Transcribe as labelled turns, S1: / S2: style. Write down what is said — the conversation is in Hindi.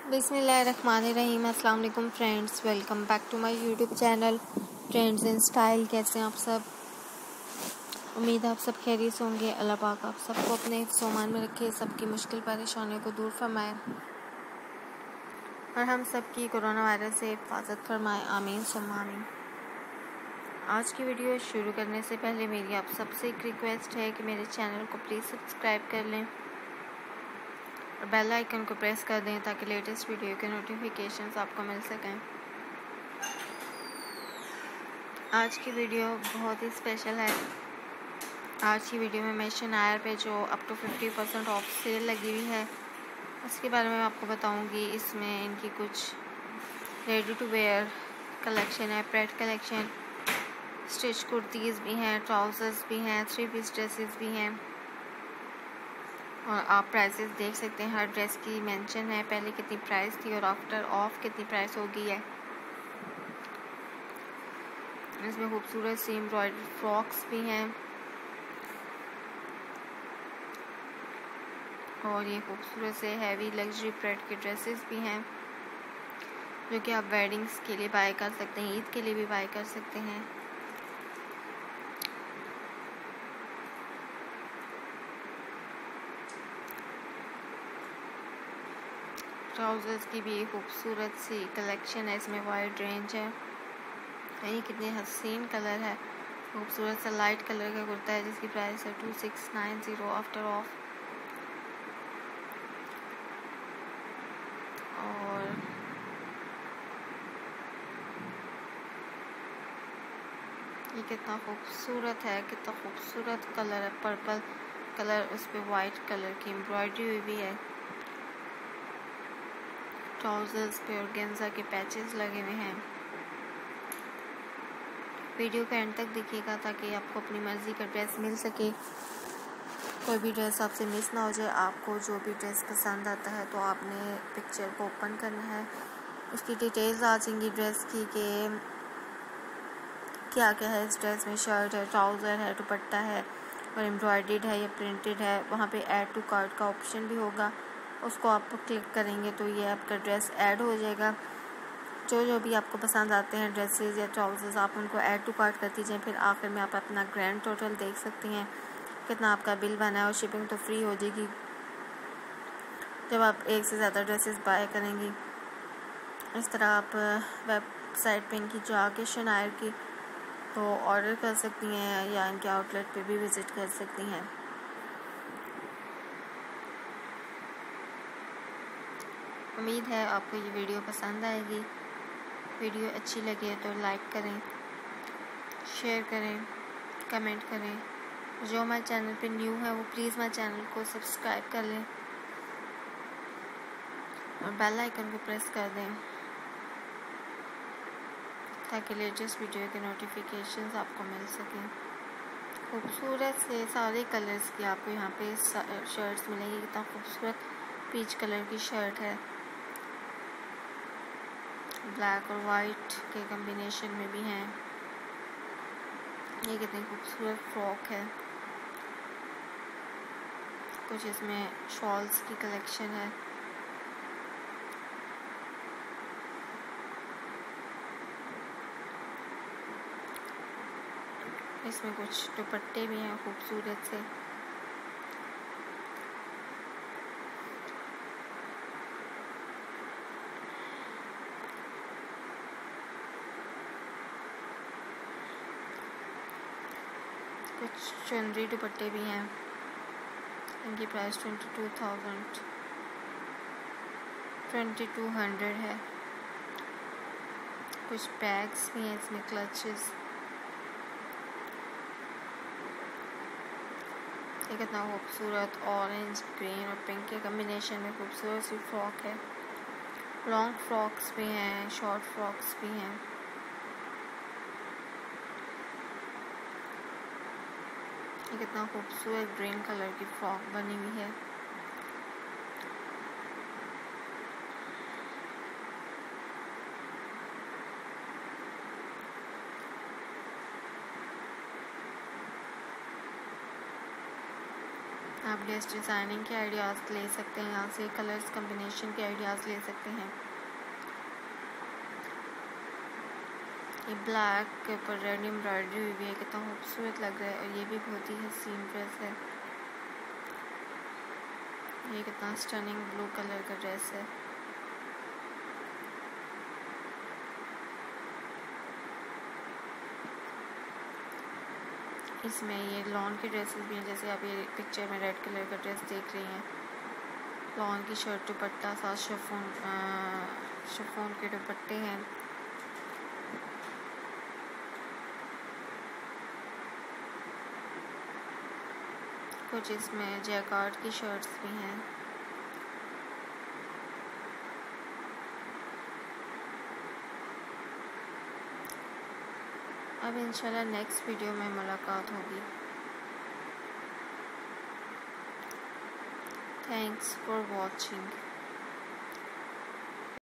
S1: बिस्मिल्लाहिर्रहमानिर्रहीम। अस्सलाम वालेकुम friends, welcome back to my YouTube channel trends in style. कैसे हैं आप सब? उम्मीद है आप सब खैरियत से होंगे। अल्लाह पाक आप सबको अपने सोमान में रखे, सबकी मुश्किल परेशानियों को दूर फरमाए और हम सबकी कोरोना वायरस से हिफाजत फरमाए। आमीन सुम्मा आमीन। आज की वीडियो शुरू करने से पहले मेरी आप सबसे एक रिक्वेस्ट है कि मेरे चैनल को प्लीज़ सब्सक्राइब कर लें और बेल आइकन को प्रेस कर दें ताकि लेटेस्ट वीडियो के नोटिफिकेशंस आपको मिल सकें। आज की वीडियो बहुत ही स्पेशल है। आज की वीडियो में मैं शनायर पे जो अप टू 50% ऑफ सेल लगी हुई है उसके बारे में आपको बताऊंगी। इसमें इनकी कुछ रेडी टू वेयर कलेक्शन है, प्रेड कलेक्शन, स्टिच कुर्तीज़ भी हैं, ट्राउज़र्स भी हैं, 3 पीस ड्रेसेस भी हैं और आप प्राइसेस देख सकते हैं। हर ड्रेस की मेंशन है, पहले कितनी प्राइस थी और आफ्टर ऑफ कितनी प्राइस हो गई है। इसमें खूबसूरत सी एम्ब्रॉयडरी फ्रॉक्स भी हैं और ये खूबसूरत से हैवी लग्जरी प्रेड के ड्रेसेस भी हैं जो कि आप वेडिंग्स के लिए बाय कर सकते हैं, ईद के लिए भी बाय कर सकते हैं। ट्राउज़र्स की भी खूबसूरत सी कलेक्शन है। इसमें वाइड रेंज है। ये कितने हसीन कलर है। खूबसूरत सा लाइट कलर का कुर्ता है जिसकी प्राइस है 2690 आफ्टर ऑफ। और ये कितना खूबसूरत है, कितना खूबसूरत कलर है। पर्पल कलर, उस पर वाइट कलर की एम्ब्रॉयडरी हुई भी है। ट्राउज़र्स पे ऑर्गेन्जा के पैचेस लगे हुए हैं। वीडियो के एंड तक देखिएगा ताकि आपको अपनी मर्ज़ी का ड्रेस मिल सके, कोई भी ड्रेस आपसे मिस ना हो जाए। आपको जो भी ड्रेस पसंद आता है तो आपने पिक्चर को ओपन करना है, उसकी डिटेल्स आ जाएंगी ड्रेस की कि क्या क्या है इस ड्रेस में। शर्ट है, ट्राउज़र है, दुपट्टा है और एम्ब्रॉयडर्ड है या प्रिंटेड है। वहाँ पे ऐड टू कार्ट का ऑप्शन भी होगा, उसको आप क्लिक करेंगे तो ये आपका ड्रेस ऐड हो जाएगा। जो भी आपको पसंद आते हैं ड्रेसेस या ट्राउज़र्स, आप उनको ऐड टू कार्ट कर दीजिए। फिर आखिर में आप अपना ग्रैंड टोटल देख सकती हैं कितना आपका बिल बना है और शिपिंग तो फ्री हो जाएगी जब आप एक से ज़्यादा ड्रेसेस बाय करेंगी। इस तरह आप वेबसाइट पे इनकी जाके शनायर की तो ऑर्डर कर सकती हैं या इनके आउटलेट पे भी विज़िट कर सकती हैं। उम्मीद है आपको ये वीडियो पसंद आएगी। वीडियो अच्छी लगे तो लाइक करें, शेयर करें, कमेंट करें। जो हमारे चैनल पे न्यू है वो प्लीज़ हमारे चैनल को सब्सक्राइब कर लें और बेल आइकन को प्रेस कर दें ताकि लेटेस्ट वीडियो के नोटिफिकेशंस आपको मिल सकें। खूबसूरत से सारे कलर्स की आपको यहाँ पे शर्ट्स मिलेंगी। कितना खूबसूरत पीच कलर की शर्ट है, ब्लैक और वाइट के कॉम्बिनेशन में भी हैं। ये कितनी खूबसूरत फ्रॉक है। कुछ इसमें शॉल्स की कलेक्शन है। इसमें कुछ दुपट्टे भी हैं खूबसूरत से। कुछ चुनरी दुपट्टे भी हैं, इनकी प्राइस 2200 है। कुछ बैग्स भी हैं इसमें, क्लचेस। ये कितना खूबसूरत ऑरेंज, ग्रीन और पिंक के कॉम्बिनेशन में खूबसूरत सी फ्रॉक है। लॉन्ग फ्रॉक्स भी हैं, शॉर्ट फ्रॉक्स भी हैं। ये कितना खूबसूरत ग्रीन कलर की फ्रॉक बनी हुई है। आप ड्रेस डिज़ाइनिंग के आइडियाज़ ले सकते हैं, यहाँ से कलर्स कम्बिनेशन के आइडियाज़ ले सकते हैं। ये ब्लैक के ऊपर रेड एम्ब्रॉयडरी हुई हुई है, कितना खूबसूरत लग रहा है। और ये भी बहुत ही हसीन ड्रेस है। ये कितना स्टनिंग ब्लू कलर का ड्रेस है। इसमें ये लॉन की ड्रेसेस भी हैं, जैसे आप ये पिक्चर में रेड कलर का ड्रेस देख रही हैं। लॉन की शर्ट दुपट्टा साथ शिफॉन के दुपट्टे हैं। कुछ इसमें जैकार्ड की शर्ट्स भी हैं। अब इंशाल्लाह नेक्स्ट वीडियो में मुलाकात होगी। Thanks for watching.